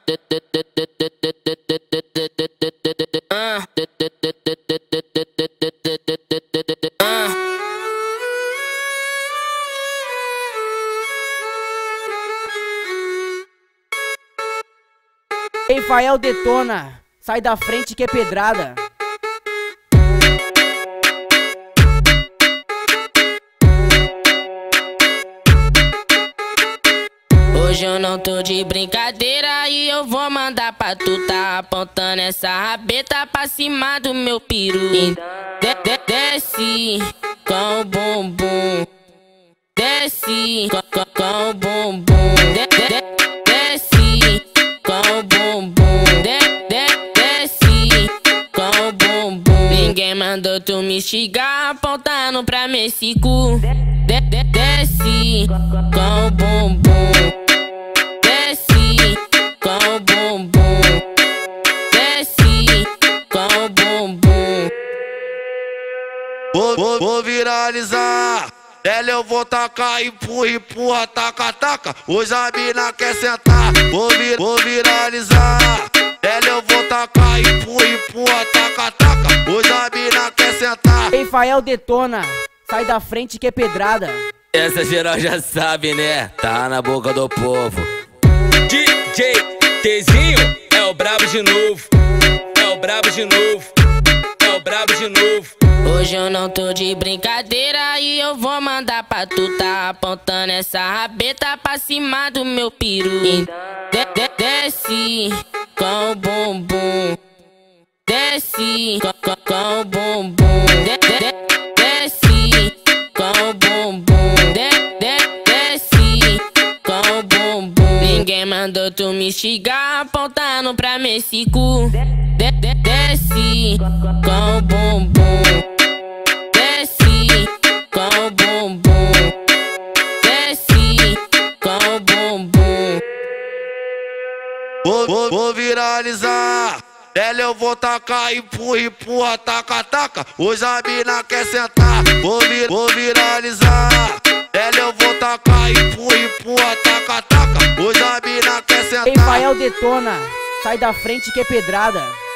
Ei, Fael detona, sai da frente que é pedrada. Hoje eu não tô de brincadeira e eu vou mandar pra tu tá apontando essa rabeta pra cima do meu peru. Desce com o bumbum, desce com o bumbum, desce com o bumbum, desce com o bumbum. Ninguém mandou tu me xingar apontando pra meu esse cu. Desce com o bumbum. Com o bumbum, desce com o bumbum. Vou viralizar, ela eu vou tacar, empurra, empurra, taca, taca. Hoje a mina quer sentar. Vou viralizar, ela eu vou tacar, empurra, empurra, taca, taca. Hoje a mina quer sentar. Ei, Fael detona, sai da frente que é pedrada. Essa geral já sabe, né? Tá na boca do povo. DJ Tzinho é o brabo de novo, é o brabo de novo, é o brabo de novo. Hoje eu não tô de brincadeira e eu vou mandar pra tu tá apontando essa rabeta pra cima do meu peru. Desce com o bumbum, desce com o bumbum, desce com o bumbum, desce com o bumbum. Ninguém mandou tu me xingar apontando pra meu esse cu. Desce com o bumbum, desce com o bumbum, desce com o bumbum. Vou viralizar, ela eu vou tacar, empurra, empurra, taca, taca. Hoje a mina quer sentar. Vou viralizar, ela eu vou tacar, empurra, empurra, taca, taca. Hoje a mina quer sentar. Ei, Fael detona, sai da frente que é pedrada.